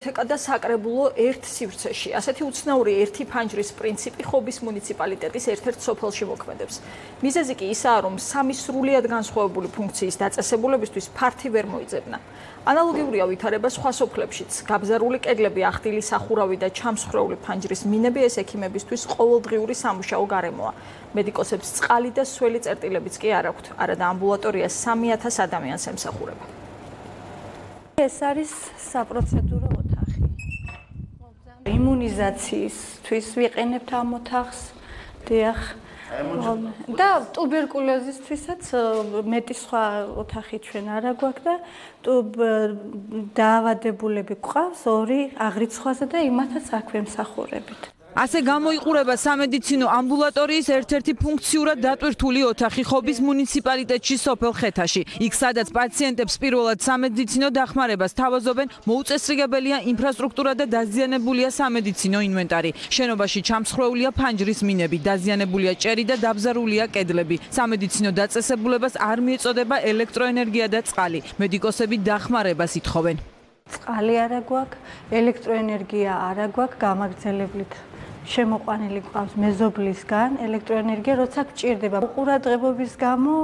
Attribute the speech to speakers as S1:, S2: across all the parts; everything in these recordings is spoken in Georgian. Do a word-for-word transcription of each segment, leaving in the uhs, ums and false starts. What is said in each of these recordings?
S1: და საკრებულო ერთ სივრცეში. ასეთი უცნაური ერთი ფანჯრის პრინციპი ხობის მუნიციპალიტეტის ერთ-ერთ სოფელში მოქმედებს. მიზეზი კი ისაა, რომ სამი სრულიად განსხვავებული ფუნქციის დაწესებულებისთვის ფართი ვერ მოიძებნა. ანალოგიურია ვითარება სხვა სოფლებშიც. გაბზარული კედლები, ახდილი სახურავი და ჩამსხვრეული ფანჯრის მინები ეს ექიმებისთვის ყოველდღიური სამუშაო გარემოა. მედიკოსებს წყალი და სველი წერტილებიც კი არ აქვთ. არადა ამბულატორია სამი ათას ადამიანს ემსახურება.
S2: ეს არის საპროცედურო ოთახი. იმუნიზაციისთვის ვიყენებთ ამ ოთახს. დიახ. და ტუბერკულოზისთვისაც მეტი სხვა ოთახი ჩვენ არა გვაქვს და დაავადებულები გვყავს ორი აღრიცხვაზე და იმათაც აქ ვემსახურებით.
S3: ასე გამოიყურება სამედიცინო ამბულატორიის ერთ-ერთი ფუნქციურად დატვირთული ოთახი ხობის მუნიციპალიტეტში სოფელ ხეთაში. იქ სადაც პაციენტებს პირველად სამედიცინო დახმარებას თავაზობენ, მოუწესრიგებელია ინფრასტრუქტურა და დაზიანებულია სამედიცინო ინვენტარი. შენობაში ჩამსხვრეულია ფანჯრის მინები, დაზიანებულია ჭერი და დაბზარულია კედლები. სამედიცინო დაწესებულებას არ მიეწოდება ელექტროენერგია და წყალი. მედიკოსები დახმარებას ითხოვენ.
S2: წყალი არა გვაქვს, ელექტროენერგია არა გვაქვს გამაგრძელებლით. შემოყვანილი გვყავს მეზობლისგან ელექტროენერგია, როცა გჭირდება. ყურადღებობის გამო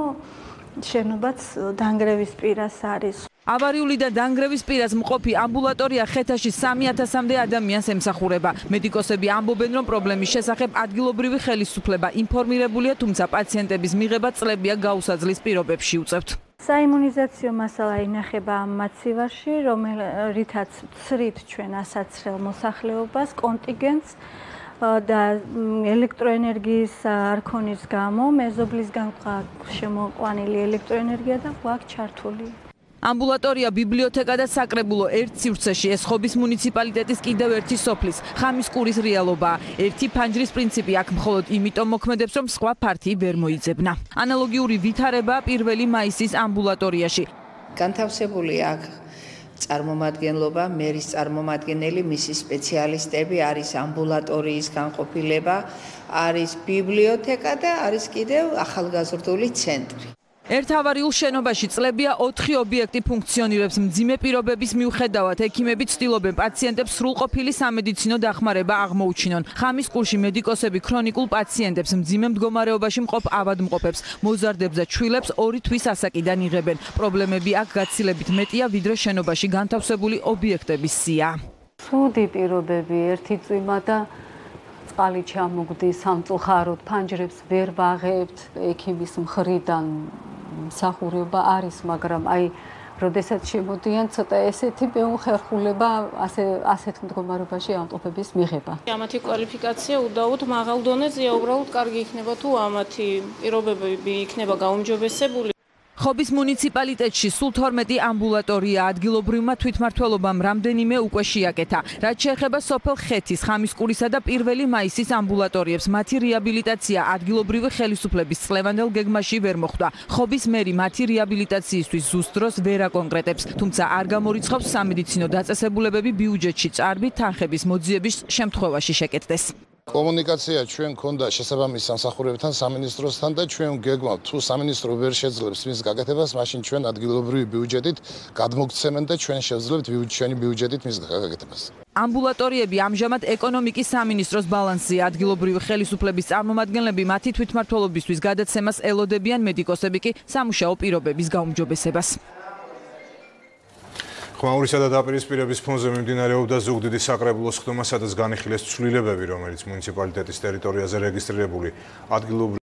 S2: შენობაც დანგრევის პირას არის.
S3: ავარიული და დანგრევის პირას მყოფი ამბულატორია ხეთაში სამი ათასამდე ადამიანს ემსახურება. მედიკოსები ამბობენ, რომ პრობლემის შესახებ ადგილობრივი ხელისუფლება ინფორმირებულია, თუმცა პაციენტების მიღება წლებია გაუსაძლის პირობებში უწევთ.
S2: საიმუნიზაციო მასალა ინახება ამ მაცივარში, რომელთაც ვცრით ჩვენ ასაცრელ მოსახლეობას, კონტინგენტს და ელექტროენერგიის არქონის გამო მეზობლისგან გვაქვს შემოყვანილი ელექტროენერგია და გვაქვს ჩართული.
S3: ამბულატორია, ბიბლიოთეკა და საკრებულო ერთ სივრცეში ეს ხობის მუნიციპალიტეტის კიდევ ერთი სოფლის ხამისკურის რეალობაა. ერთი ფანჯრის პრინციპი აქ მხოლოდ იმიტომ მოქმედებს, რომ სხვა ფართი ვერ მოიძებნა. ანალოგიური ვითარებაა პირველი მაისის ამბულატორიაში.
S4: განთავსებული აქ წარმომადგენლობა, მერის წარმომადგენელი, მისი სპეციალისტები, არის ამბულატორიის განყოფილება, არის ბიბლიოთეკა და არის კიდევ ახალგაზრდული ცენტრი.
S3: ერთ ავარიულ შენობაში წლებია ოთხი ობიექტი ფუნქციონირებს. მძიმე პირობების მიუხედავად ექიმები ცდილობენ პაციენტებს სრულყოფილი სამედიცინო დახმარება აღმოუჩინონ. ხამისკურში მედიკოსები ქრონიკულ პაციენტებს, მძიმე მდგომარეობაში მყოფ ავადმყოფებს, მოზარდებს და ჩვილებს ორი თვის ასაკიდან იღებენ. პრობლემები აქ გაცილებით მეტია, ვიდრე შენობაში განთავსებული ობიექტების სია.
S5: ცუდი პირობები, ერთი წვიმა და წყალი ჩამოგდის სამწუხაროდ, ფანჯრებს ვერ ვაღებთ ექიმის მხრიდან. მსახურება არის, მაგრამ აი, როდესაც შემოდიან, ცოტა ესეთი მეუხერხულება ასე ასეთ მდგომარეობაში ავტოფების მიღება.
S6: ამათი კვალიფიკაცია უდაოდ მაღალ დონეზეა, უბრალოდ კარგი იქნება თუ ამათი პირობები იქნება გაუმჯობესებული.
S3: ხობის მუნიციპალიტეტში სულ თორმეტი ამბულატორია, ადგილობრივმა თვითმმართველობამ რამდენიმე უკვე შეაკეთა. რაც შეეხება სოფელ ხეთის, ხამისკურისა და პირველი მაისის ამბულატორიებს, მათი რეაბილიტაცია ადგილობრივი ხელისუფლების წლევანდელ გეგმაში ვერ მოხვდა. ხობის მერი მათი რეაბილიტაციისთვის ზუსტ დროს ვერ აკონკრეტებს, თუმცა არ გამორიცხავს სამედიცინო დაწესებულებები ბიუჯეტში წარბით თანხების მოძიების შემთხვევაში შეკეთდეს.
S7: კომუნიკაცია ჩვენ ქონდა შესაბამის სამსახურებთან, სამინისტროსთან და ჩვენ გეგმავთ, თუ სამინისტრო ვერ შეძლებს მის გაკეთებას, მაშინ ჩვენ ადგილობრივი ბიუჯეტით გადმოგცემენ და ჩვენ შევძლებთ ჩვენი ბიუჯეტით მის გაკეთებას.
S3: ამბულატორიები ამჟამად ეკონომიკის სამინისტროს ბალანსია. ადგილობრივი ხელისუფლების წარმომადგენლები მათი თვითმმართველობისთვის გადაცემას ელოდებიან, მედიკოსები კი სამუშაო პირობების გაუმჯობესებას.
S8: ხმაურისა და დაპირისპირების ფონზე მიმდინარეობდა ზუგდიდის საკრებულოს ხდომა, სადაც განიხილეს ცვლილებები, რომელიც მუნიციპალიტეტის ტერიტორიაზე რეგისტრირებული ადგილობრივი